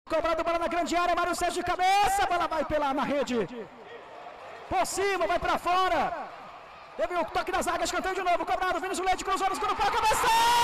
Cobrado bola na grande área, Mário Sérgio de cabeça, a bola vai pela na rede. Por cima, vai pra fora. Teve um toque da zaga, escanteio de novo, cobrado, Vinícius Leite cruzou no segundo pau, cabeça!